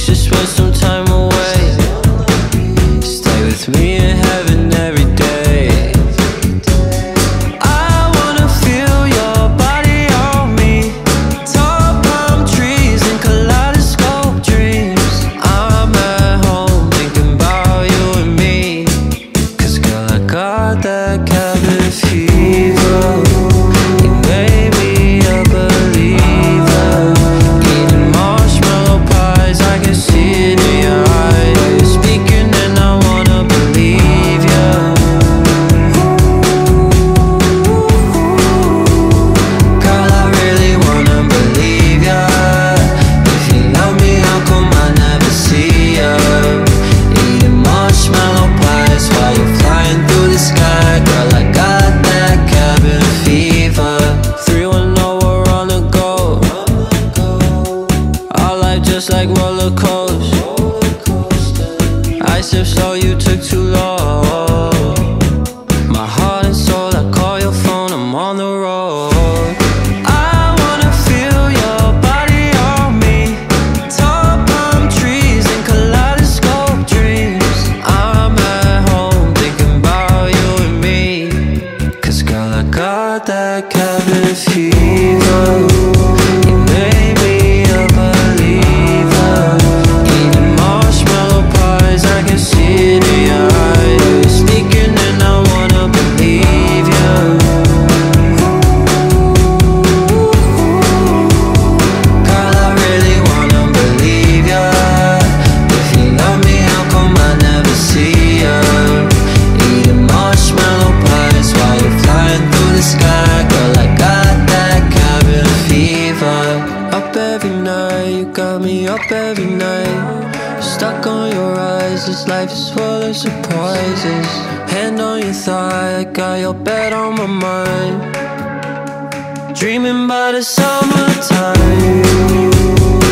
should spend some time away. Stay with me in heaven every day. I wanna feel your body on me. Tall palm trees and kaleidoscope dreams. I'm at home thinking about you and me. 'Cause girl, I got that cabin fever. You made me a believer. Eating marshmallow pies, I can see it in your eyes. You're speaking and I wanna believe ya. Girl, I really wanna believe ya. If you love me, how come I never see ya? Eating marshmallow pies while you're flying through the sky. Girl, I got that cabin fever. 310, we're on the go. Our life just like roller coasters. I sip slow, you took too long. My heart and soul, I call your phone, I'm on the road. I wanna feel your body on me. Tall palm trees and kaleidoscope dreams. I'm at home thinking about you and me. 'Cause girl, I got that cabin fever. You made me a believer. Eating marshmallow pies, I can see it in your eyes. You're speaking and I wanna believe ya. Girl, I really wanna believe ya. If you love me, how come I never see ya? Eating marshmallow pies while you're flying through the sky. Girl, I got that cabin fever. Up every night, you got me up every night. Stuck on your eyes, this life is full of surprises. Hand on your thigh, I got your bed on my mind. Dreaming by the summertime.